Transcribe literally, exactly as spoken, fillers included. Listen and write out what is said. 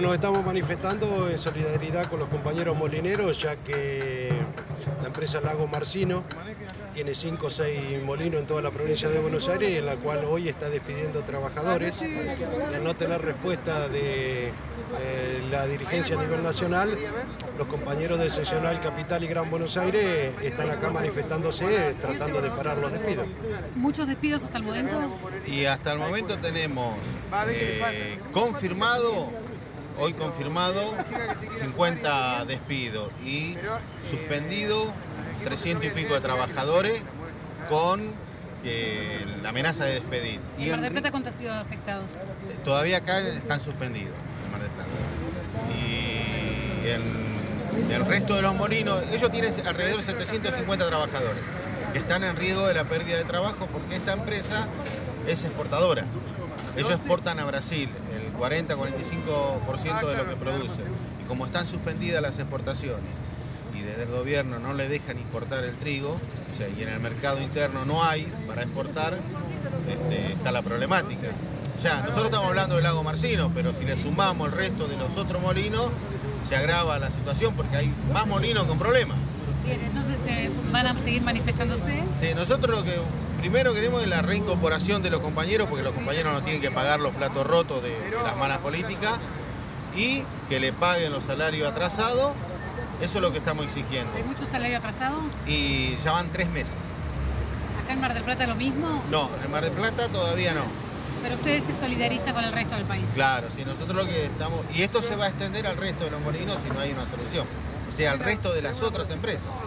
nos estamos manifestando en solidaridad con los compañeros molineros, ya que la empresa Lago Marcino tiene cinco o seis molinos en toda la provincia de Buenos Aires, en la cual hoy está despidiendo trabajadores. Y al no tener respuesta de eh, la dirigencia a nivel nacional, los compañeros de Seccional Capital y Gran Buenos Aires están acá manifestándose, tratando de parar los despidos. ¿Muchos despidos hasta el momento? Y hasta el momento tenemos eh, confirmado, hoy confirmado, cincuenta despidos y suspendido trescientos y pico de trabajadores con eh, la amenaza de despedir. ¿En Mar del Plata cuántos han sido afectados? Todavía acá están suspendidos en Mar del Plata. Y en el resto de los molinos, ellos tienen alrededor de setecientos cincuenta trabajadores que están en riesgo de la pérdida de trabajo porque esta empresa es exportadora. Ellos exportan a Brasil el cuarenta a cuarenta y cinco por ciento de lo que producen. Y como están suspendidas las exportaciones y desde el gobierno no le dejan importar el trigo, o sea, y en el mercado interno no hay para exportar, este, está la problemática. O sea, nosotros estamos hablando del Lago Marcino, pero si le sumamos el resto de los otros molinos, se agrava la situación porque hay más molinos con problemas. Bien, entonces eh, ¿van a seguir manifestándose? Sí, nosotros lo que primero queremos es la reincorporación de los compañeros, porque los compañeros no tienen que pagar los platos rotos de, de las malas políticas, y que le paguen los salarios atrasados. Eso es lo que estamos exigiendo. ¿Hay mucho salario atrasado? Y ya van tres meses. ¿Acá en Mar del Plata lo mismo? No, en Mar del Plata todavía no. Pero ustedes se solidarizan con el resto del país. Claro, sí, nosotros lo que estamos... Y esto se va a extender al resto de los molinos si no hay una solución. O sea, al resto de las otras empresas.